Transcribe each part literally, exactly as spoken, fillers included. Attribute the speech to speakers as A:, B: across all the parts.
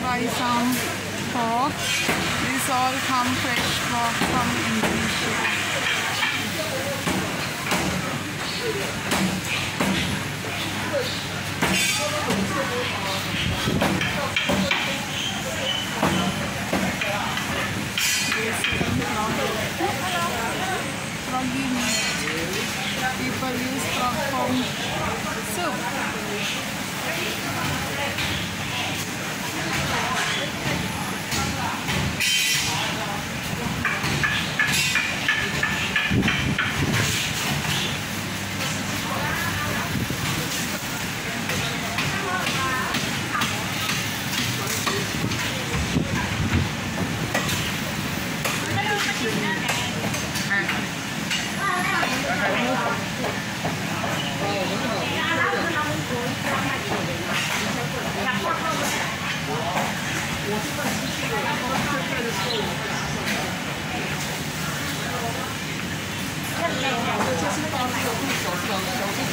A: try some pork. These all come fresh pork from Indonesia. Froggy meat. People use frog for soup.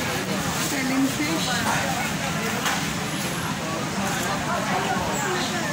A: Selling fish.